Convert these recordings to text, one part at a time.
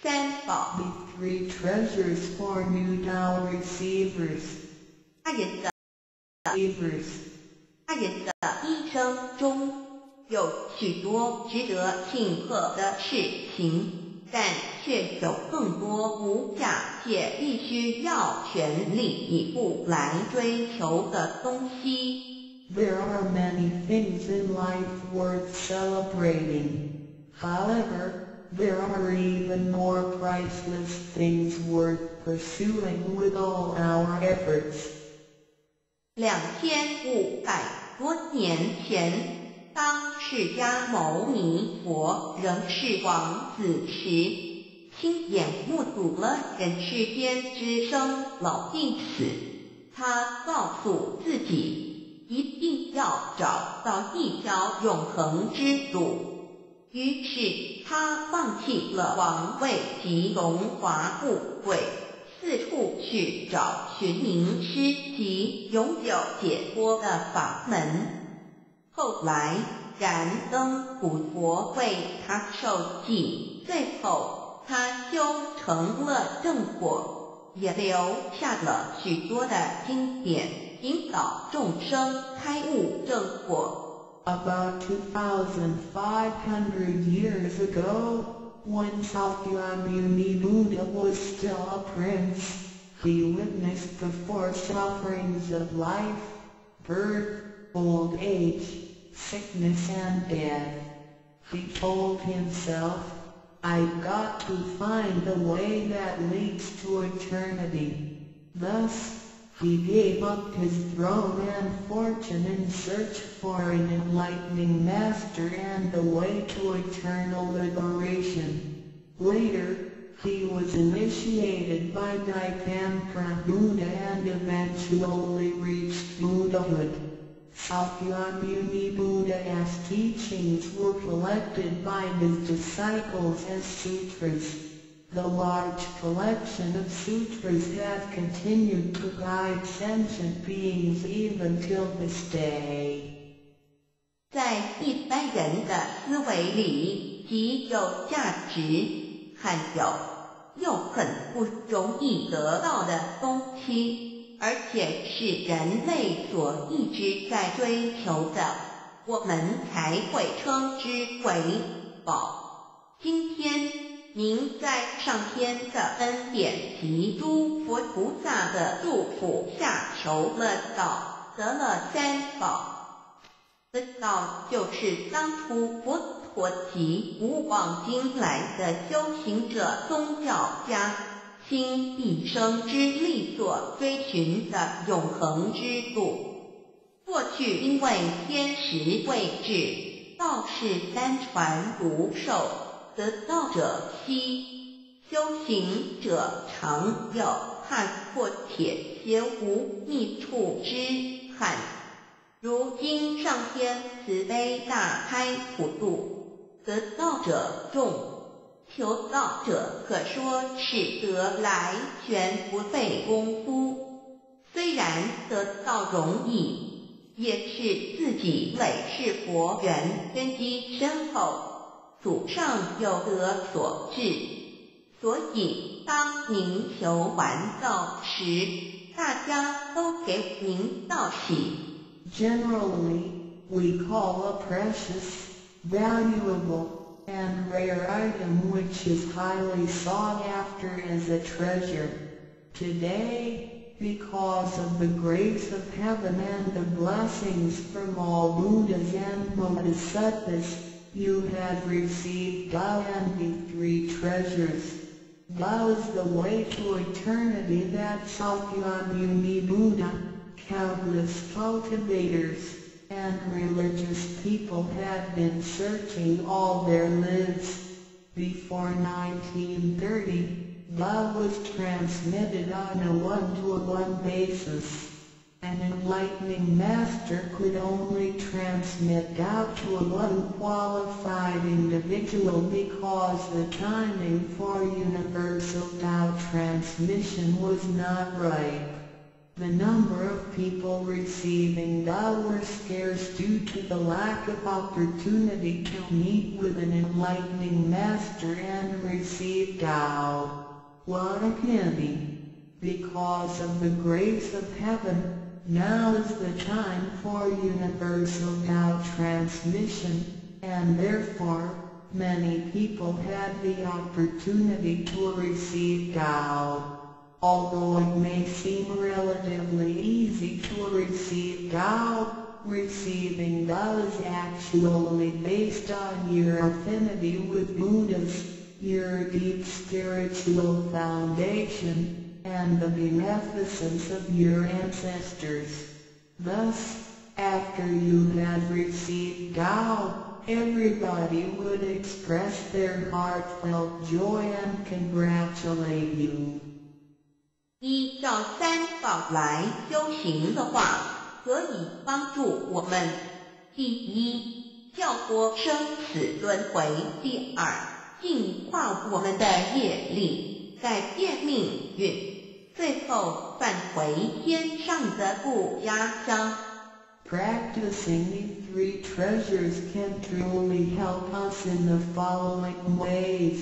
三宝 The three treasures for new Tao receivers. 他人的一生中有许多值得庆贺的事情，但却有更多无价且必须要全力以赴来追求的东西。 There are many things in life worth celebrating. However, there are even more priceless things worth pursuing with all our efforts. 2500多年前，当释迦牟尼佛仍是王子时，亲眼目睹了人世间之生老病死。他告诉自己，一定要找到一条永恒之路。于是他放弃了王位及荣华富贵，四处去找寻名师及永久解脱的法门。后来燃灯古佛为他受记，最后他修成了正果，也留下了许多的经典，引导众生开悟正果。 About 2,500 years ago, when Sakyamuni Buddha was still a prince, he witnessed the four sufferings of life: birth, old age, sickness and death. He told himself, "I've got to find the way that leads to eternity." Thus, he gave up his throne and fortune in search for an enlightening master and the way to eternal liberation. Later, he was initiated by Daipankara Buddha and eventually reached Buddhahood. Sakyamuni Buddha's teachings were collected by his disciples as sutras. The large collection of sutras have continued to guide sentient beings even till this day. 在一般人的思维里，极有价值，含有又很不容易得到的东西，而且是人类所一直在追求的，我们才会称之为宝。今天您在上天的恩典及诸佛菩萨的祝福下求了道，得了三宝。这道就是当初佛陀及古往今来的修行者、宗教家倾一生之力所追寻的永恒之路。过去因为天时未至，道是单传独授，得道者稀，修行者常有踏破铁鞋无觅处之憾。如今上天慈悲大开普渡，得道者众，求道者可说是得来全不费功夫。虽然得道容易，也是自己累世佛缘根基深厚，祖上有德所致。所以当您求完道时，大家都给您道喜。 Generally, we call a precious, valuable, and rare item which is highly sought after as a treasure. Today, because of the grace of heaven and the blessings from all Buddhas and Bodhisattvas, you have received Tao and the three treasures. Tao is the way to eternity that Sakyamuni Buddha, countless cultivators, and religious people have been searching all their lives. Before 1930, Tao was transmitted on a one-to-one basis. An enlightening master could only transmit Tao to a unqualified individual because the timing for universal Tao transmission was not ripe. The number of people receiving Tao were scarce due to the lack of opportunity to meet with an enlightening master and receive Tao. What a pity! Because of the grace of heaven, now is the time for universal Tao transmission, and therefore, many people had the opportunity to receive Tao. Although it may seem relatively easy to receive Tao, receiving Tao is actually based on your affinity with Buddhas, your deep spiritual foundation, and the beneficence of your ancestors. Thus, after you had received Tao, everybody would express their heartfelt joy and congratulate you. 依照三宝来修行的话，可以帮助我们：第一，跳脱生死轮回；第二，净化我们的业力，改变命运；最后返回天上的故家乡。 Practicing these three treasures can truly help us in the following ways.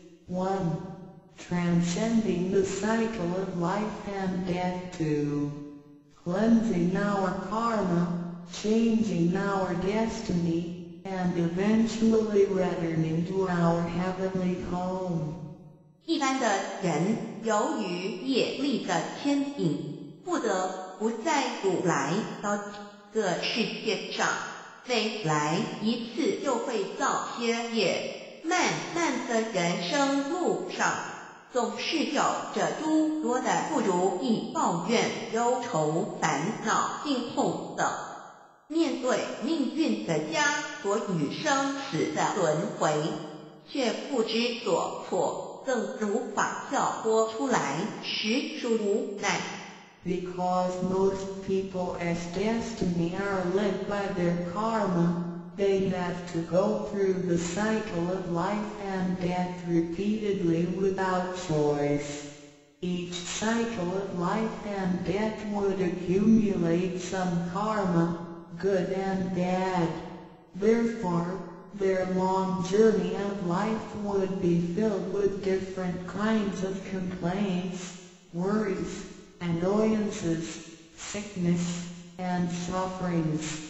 1. Transcending the cycle of life and death. 2. Cleansing our karma, changing our destiny, and eventually returning to our heavenly home. 一般的人由于业力的牵引，不得不再度来到这个世界上，每来一次就会造些业，漫漫的人生路上，总是有着诸多的不如意、抱怨、忧愁、烦恼、病痛等。面对命运的枷锁与生死的轮回，却不知所措，更无法跳脱出来，实属无奈。 Because most people as destiny are led by their karma, they have to go through the cycle of life and death repeatedly without choice. Each cycle of life and death would accumulate some karma, good and bad. Therefore, their long journey of life would be filled with different kinds of complaints, worries, annoyances, sickness, and sufferings.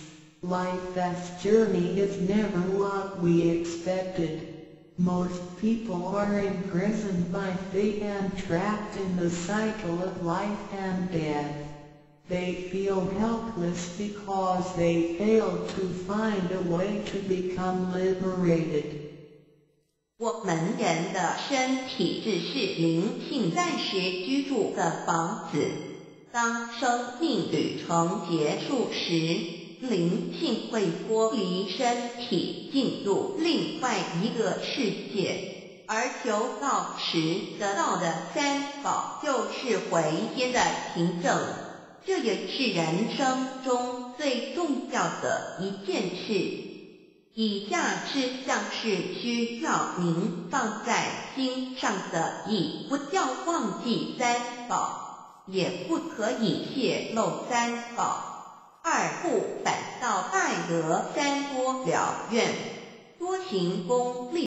Life's journey is never what we expected. Most people are imprisoned by fate and trapped in the cycle of life and death. They feel helpless because they failed to find a way to become liberated. 我们人的身体只是灵性暂时居住的房子，当生命旅程结束时，灵性会脱离身体，进入另外一个世界，而求道时得到的三宝就是回天的凭证。这也是人生中最重要的一件事。以下是像是需要您放在心上的意，不要忘记三宝，也不可以泄露三宝。二不反倒爱得三多了愿，多行功利。